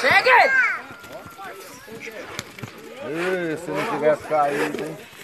Pega ele! Ih, se não tivesse caído, hein?